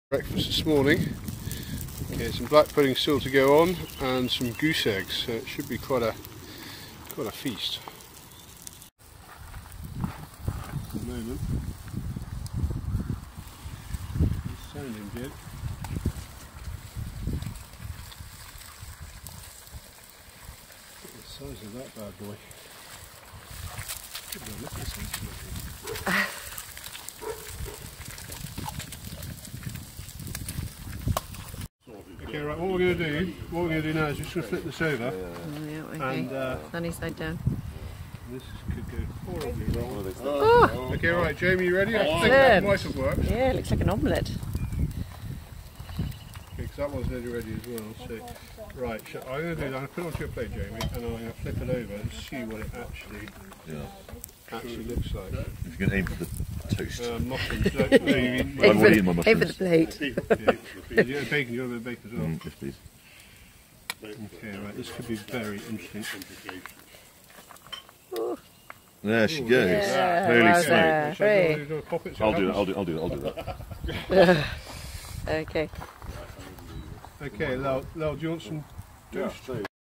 Breakfast this morning. Okay, some black pudding still to go on, and some goose eggs. So it should be quite a feast. At the moment, it's sounding good. Look at the size of that bad boy. Look at the size. Okay, right, what we're going to do now is just going to flip this over. And sunny side down. This could go horribly wrong. Oh. Okay, right, Jamie, you ready? I think that might have worked. Yeah, it looks like an omelette. Okay, because that one's nearly ready as well. So, right, I'm going to do that. I'm going to put it onto your plate, Jamie, and I'm going to flip it over and see what it actually looks like. If you can aim for the toast. Muffins. No, I've already eaten my mushrooms. Aim for the plate. Yeah, bacon, you got a bit of bacon as well. Yes, please. Okay, right, this could be very interesting. There she goes. Yeah, Holy well smoke. I'll do that. Okay. Okay, Lel, do you want some toast?